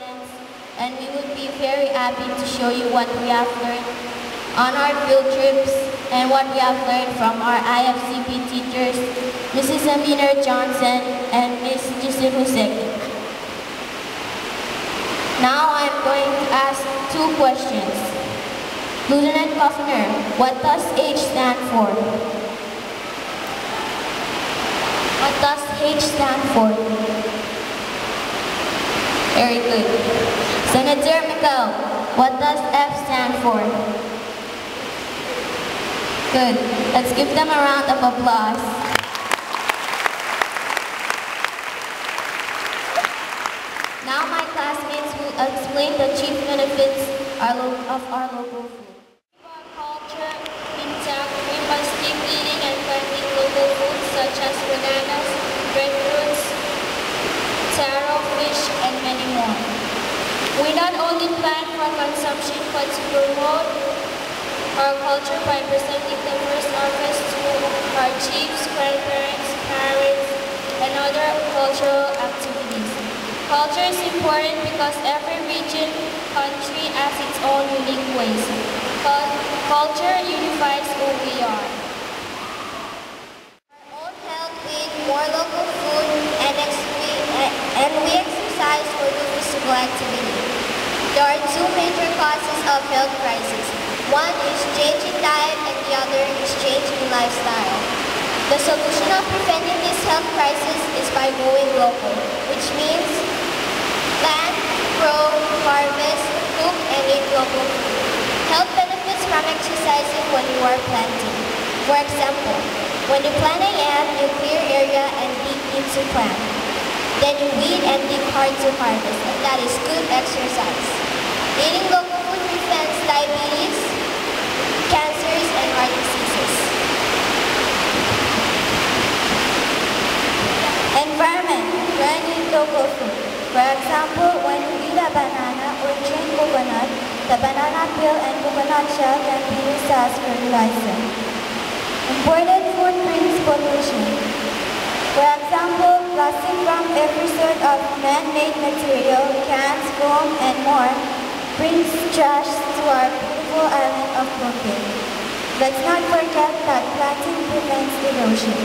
students, and we would be very happy to show you what we have learned on our field trips and what we have learned from our IFCP teachers, Mrs. Amina Johnson and Ms. Jisin Hussein. Now I'm going to ask two questions. Lieutenant Governor, what does H stand for? What does H stand for? Very good. Senator Miguel, what does F stand for? Good. Let's give them a round of applause. Now my classmates will explain the chief benefits of our local food. For culture, we must keep eating and planting local foods such as bananas, breadfruits, taro, fish, and many more. We not only plant for consumption but to promote our culture by presenting the first harvest to our chiefs, grandparents, parents, and other cultural activities. Culture is important because every region, country has its own unique ways. Culture unifies who we are. Our own health, we eat more local food and we exercise or do physical activity. There are two major causes of health crisis. One is change in diet and the other is change in lifestyle. The solution of preventing this health crisis is by going local, which means plant, grow, harvest, cook, and eat local food. Health benefits from exercising when you are planting. For example, when you plant a yam, you clear area and dig into plant. Then you weed and dig hard to harvest, and that is good exercise. Eating local food prevents diabetes, cancers, and heart diseases. Environment, when you eat local food. For example, when you eat a banana or drink coconut, the banana peel and coconut shell can be used as fertilizer. Imported food brings pollution. For example, plastic from every sort of man-made material, cans, foam, and more, brings trash to our beautiful island of Pohnpei. Let's not forget that planting prevents erosion.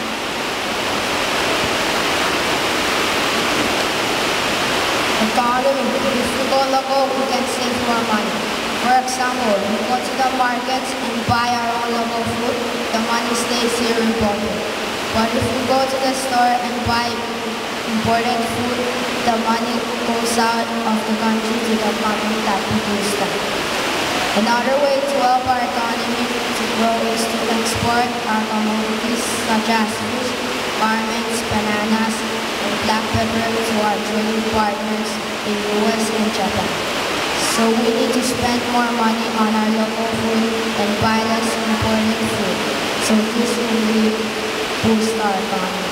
Economy. If we go local, we can save more money. For example, we go to the markets and buy our own local food, the money stays here in Pohnpei. But if we go to the store and buy imported food, the money goes out of the country to the company that produced them. Another way to help our economy to grow is to export our commodities such as fish, garments, bananas, and black pepper to our trading partners in US and Japan. So we need to spend more money on our local food and buy less imported food. So this will really boost our economy.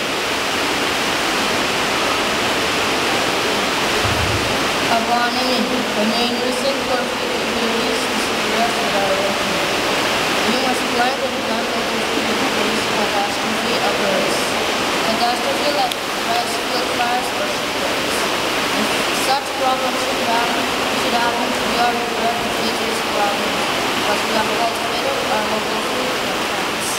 Awarness, the main reason for feasibilities is because of our working. We must plant and plant local food in case catastrophe occurs. Catastrophe like field fires or shipwrecks. If such problems should happen, we are prepared to face these problems because we have cultivated our local food and plants.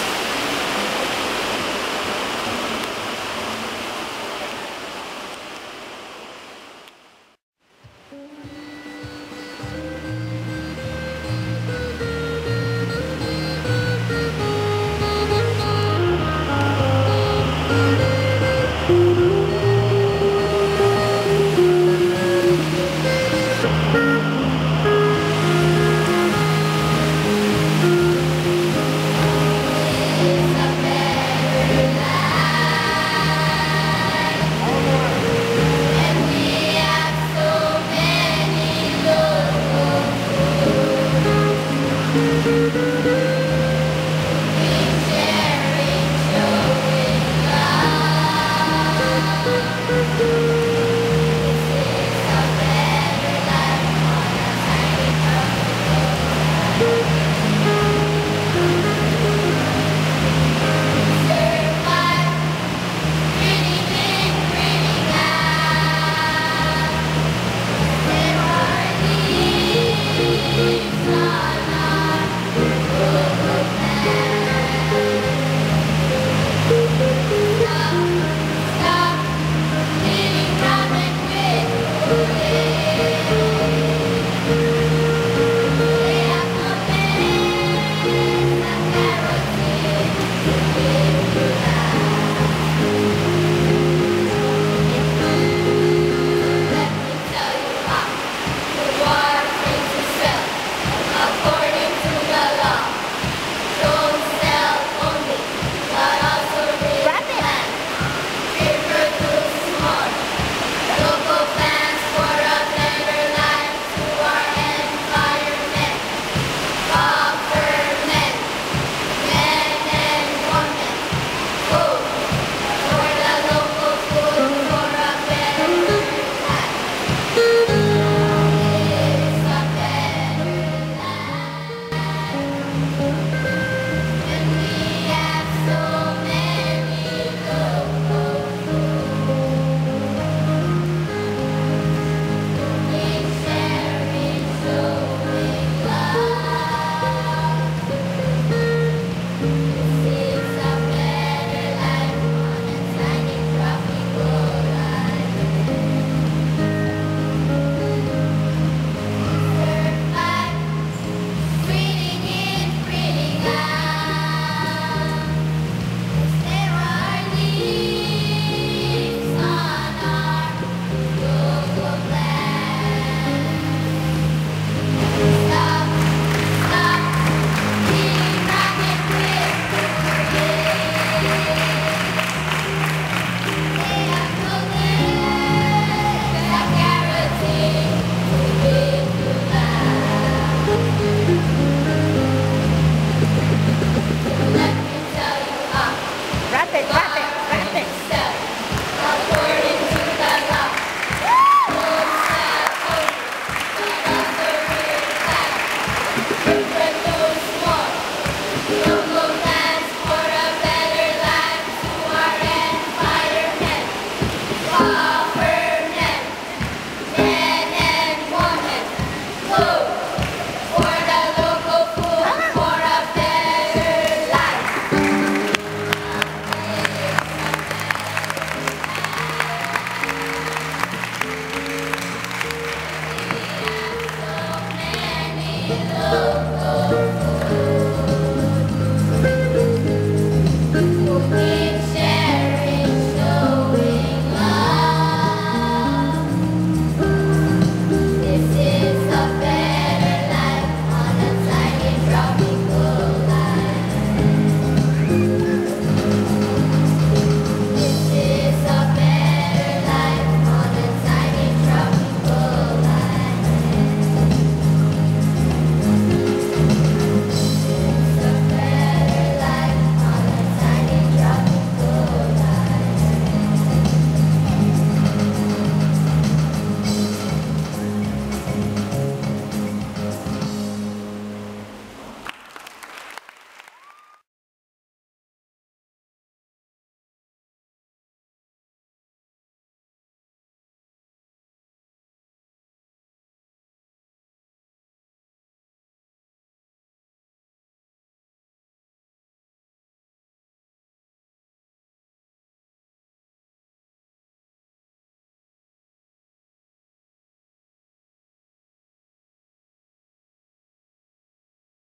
in love.